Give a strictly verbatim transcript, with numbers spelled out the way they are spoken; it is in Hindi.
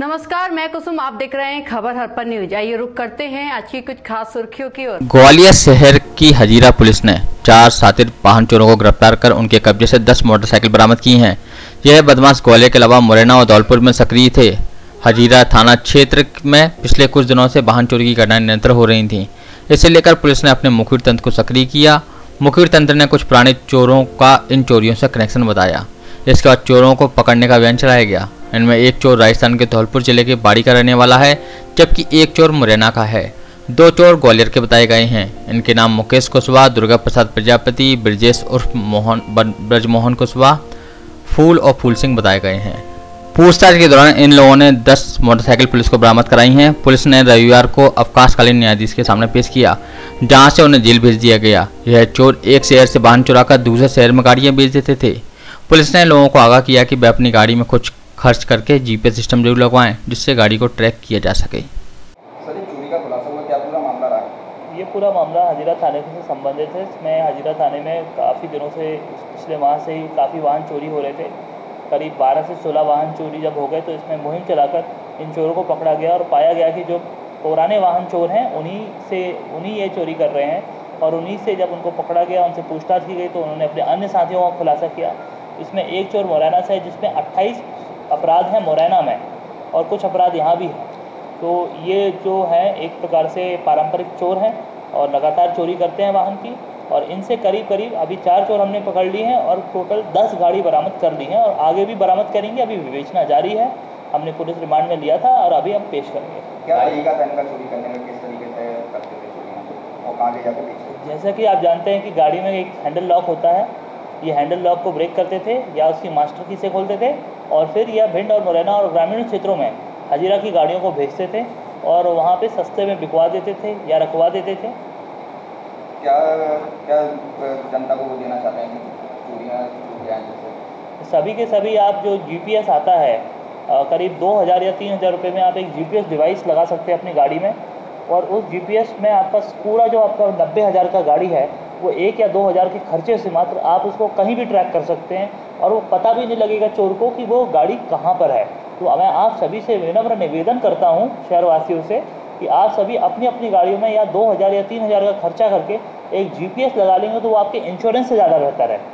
नमस्कार, मैं कुसुम, आप देख रहे हैं खबर हरपन न्यूज। आइए रुक करते हैं आज की कुछ खास सुर्खियों की ओर। ग्वालियर शहर की हजीरा पुलिस ने चार शातिर वाहन चोरों को गिरफ्तार कर उनके कब्जे से दस मोटरसाइकिल बरामद की हैं। यह बदमाश ग्वालियर के अलावा मुरैना और धौलपुर में सक्रिय थे। हजीरा थाना क्षेत्र में पिछले कुछ दिनों से वाहन चोरी की घटनाएं निरंतर हो रही थीं। इसे लेकर पुलिस ने अपने मुखबिर तंत्र को सक्रिय किया। मुखबिर तंत्र ने कुछ पुराने चोरों का इन चोरियों से कनेक्शन बताया। इसके बाद चोरों को पकड़ने का अभियान चलाया गया। इनमें एक चोर राजस्थान के धौलपुर जिले के बाड़ी का रहने वाला है, जबकि एक चोर मुरैना का है। दो चोर ग्वालियर के बताए गए हैं। इनके नाम मुकेश कुशवाहा, दुर्गा प्रसाद प्रजापति, ब्रजेश उर्फ मोहन ब्रजमोहन कुशवाहा, फूल और फूल सिंह बताए गए हैं। पूछताछ के दौरान इन लोगों ने दस मोटरसाइकिल पुलिस को बरामद कराई हैं। पुलिस ने रविवार को अवकाशकालीन न्यायाधीश के सामने पेश किया, जहां से उन्हें जेल भेज दिया गया। यह चोर एक शहर से वाहन चुराकर दूसरे शहर में गाड़ियां बेच देते थे। पुलिस ने लोगों को आगाह किया कि वे अपनी गाड़ी में कुछ खर्च करके जीपीएस सिस्टम जरूर लगवाएं, जिससे गाड़ी को ट्रैक किया जा सके। सर, ये चोरी का खुलासा हुआ, क्या पूरा मामला रहा है? ये पूरा मामला हजीरा थाने से संबंधित है। इसमें हजीरा थाने में काफ़ी दिनों से, पिछले माह से ही काफ़ी वाहन चोरी हो रहे थे। करीब बारह से सोलह वाहन चोरी जब हो गए तो इसमें मुहिम चलाकर इन चोरों को पकड़ा गया और पाया गया कि जो पुराने वाहन चोर हैं उन्हीं से उन्हीं ये चोरी कर रहे हैं। और उन्हीं से जब उनको पकड़ा गया, उनसे पूछताछ की गई तो उन्होंने अपने अन्य साथियों का खुलासा किया। इसमें एक चोर मुरैना से है, जिसमें अट्ठाईस अपराध हैं मुरैना में और कुछ अपराध यहाँ भी हैं। तो ये जो है एक प्रकार से पारंपरिक चोर हैं और लगातार चोरी करते हैं वाहन की। और इनसे करीब करीब अभी चार चोर हमने पकड़ लिए हैं और टोटल दस गाड़ी बरामद कर ली हैं और आगे भी बरामद करेंगे। अभी विवेचना जारी है। हमने पुलिस रिमांड में लिया था और अभी हम पेश करेंगे। क्या तरीका था इनका चोरी करने में, किस तरीके से करते थे चोरी और कहाँ ले जाकर बेचते? जैसा कि आप जानते हैं कि गाड़ी में एक हैंडल लॉक होता है। ये हैंडल लॉक को ब्रेक करते थे या उसकी मास्टर की से खोलते थे और फिर यह भिंड और मुरैना और ग्रामीण क्षेत्रों में हजीरा की गाड़ियों को भेजते थे और वहाँ पे सस्ते में बिकवा देते थे या रखवा देते थे। क्या क्या जनता को वो देना चाहते हैं चोरियाँ? सभी के सभी आप जो जीपीएस आता है, आ, करीब दो हज़ार या तीन हज़ार रुपये में आप एक जीपीएस डिवाइस लगा सकते हैं अपनी गाड़ी में। और उस जीपीएस में आपका पूरा जो आपका नब्बे हज़ार का गाड़ी है वो एक या दो हज़ार के खर्चे से मात्र आप उसको कहीं भी ट्रैक कर सकते हैं और वो पता भी नहीं लगेगा चोर को कि वो गाड़ी कहाँ पर है। तो मैं आप सभी से विनम्र निवेदन करता हूँ, शहरवासियों से, कि आप सभी अपनी अपनी गाड़ियों में या दो हज़ार या तीन हज़ार का खर्चा करके एक जीपीएस लगा लेंगे तो वो आपके इंश्योरेंस से ज़्यादा बेहतर है।